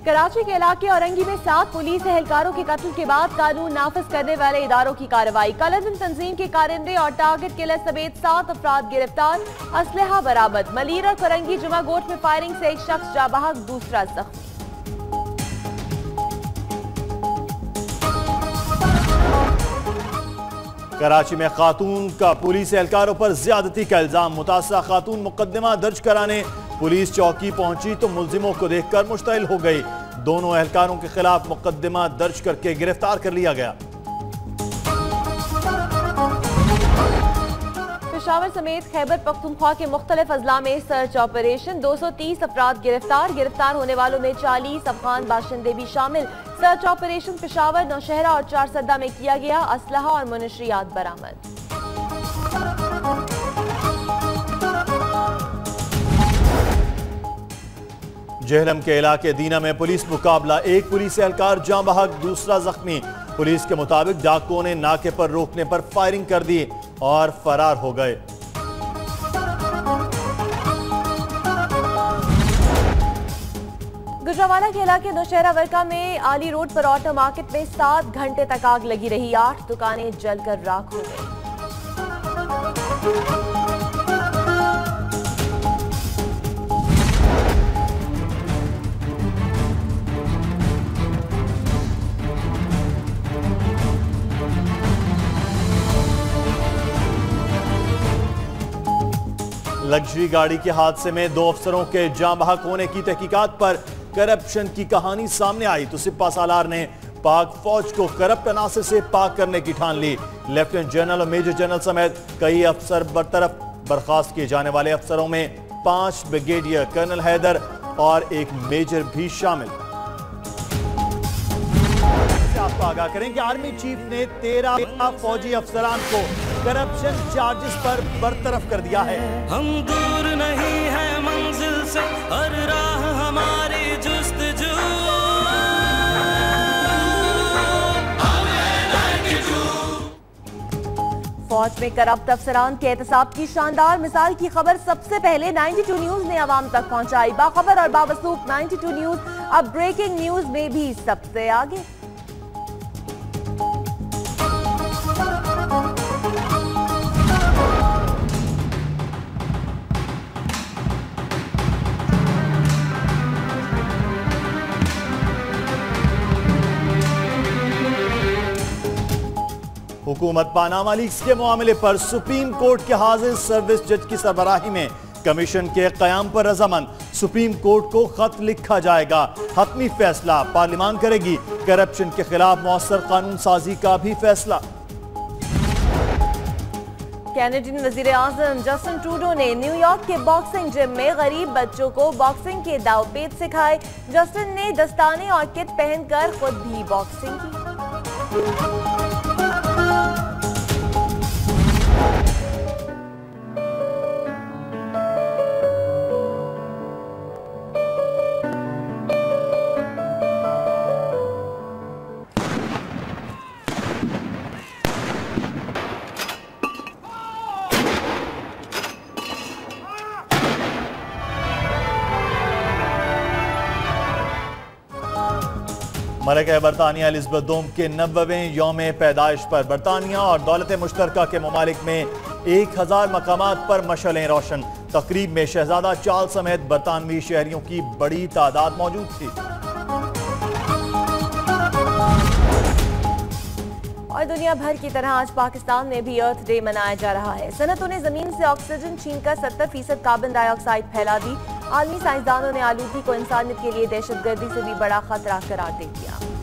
कराची के इलाके औरंगी में 7 पुलिस एहलकारों के कत्ल के बाद कानून नाफिज करने वाले इदारों की कार्रवाई। कलअदम तंजीम के कारिंदे और टारगेट किलर समेत 7 अफराद गिरफ्तार, असलहा बरामद। मलीर और करंगी जुमा गोट में फायरिंग से एक शख्स जाबहक, दूसरा जख्मी। कराची में खातून का पुलिस एहलकारों पर ज्यादती का इल्जाम। मुतासरा खातून मुकदमा दर्ज कराने पुलिस चौकी पहुंची तो मुल्जिमों को देखकर मुश्तइल हो गई। दोनों एहलकारों के खिलाफ मुकदमा दर्ज करके गिरफ्तार कर लिया गया। पेशावर समेत खैबर पख्तूनख्वा के मुख्तलिफ अजला में सर्च ऑपरेशन। 230 अफराद गिरफ्तार। गिरफ्तार होने वालों में 40 अफगान बाशिंदे भी शामिल। सर्च ऑपरेशन पेशावर, नौशहरा और चारसदा में किया गया। असलहा और मुनशियात बरामद। जेहलम के इलाके दीना में पुलिस मुकाबला। एक पुलिस एहलकार जाँ बहक, दूसरा जख्मी। पुलिस के मुताबिक डाकुओं ने नाके पर रोकने पर फायरिंग कर दी और फरार हो गए। गुजरावाला के इलाके नौशहरा वर्का में आली रोड पर ऑटो मार्केट में 7 घंटे तक आग लगी रही। 8 दुकानें जलकर राख हो गई। लग्जरी गाड़ी के हादसे में 2 अफसरों के जाँ बहक होने की तहकीकात पर करप्शन की कहानी सामने आई तो सिपा सालार ने पाक फौज को करप्ट अनासर से पाक करने की ठान ली। लेफ्टिनेंट जनरल और मेजर जनरल समेत कई अफसर बरतरफ। बर्खास्त किए जाने वाले अफसरों में 5 ब्रिगेडियर, कर्नल हैदर और एक मेजर भी शामिल। आपको आगाह करें कि आर्मी चीफ ने 13 फौजी अफसरान को करप्शन चार्जेस पर बरतरफ कर दिया है। हम दूर नहीं है मंजिल से, हर राह हमारी जुस्तजू। फौज में करप्ट अफसरान के एहतसाब की शानदार मिसाल की खबर सबसे पहले 92 न्यूज ने आवाम तक पहुंचाई। बाखबर और बावसूख 92 न्यूज अब ब्रेकिंग न्यूज में भी सबसे आगे। हुकूमत पानामा लीक्स के मामले पर सुप्रीम कोर्ट के हाजिर सर्विस जज की सरबराही में कमीशन के कयाम पर रजामंद। सुप्रीम कोर्ट को खत लिखा जाएगा। हतमी फैसला पार्लियामान करेगी। करप्शन के खिलाफ मौसर कानून साजी का भी फैसला। कैनेडियन वजीर आजम जस्टिन ट्रूडो ने न्यूयॉर्क के बॉक्सिंग जिम में गरीब बच्चों को बॉक्सिंग के दावपेच सिखाए। जस्टिन ने दस्ताने और किट पहनकर खुद भी बॉक्सिंग की। मलका बरतानिया एलिज़ाबेथ दोम के 90वें यौम पैदाइश पर बरतानिया और दौलत मुश्तरका के ममालिक में 1000 मकामात पर मशलें रोशन। तकरीब में शहजादा चार्ल्स समेत बरतानवी शहरियों की बड़ी तादाद मौजूद थी। और दुनिया भर की तरह आज पाकिस्तान में भी अर्थ डे मनाया जा रहा है। सनतों ने जमीन से ऑक्सीजन छीनकर 70% कार्बन डाइऑक्साइड फैला दी। आलमी साइंसदानों ने आलूगी को इंसानियत के लिए दहशतगर्दी से भी बड़ा खतरा करार दे दिया।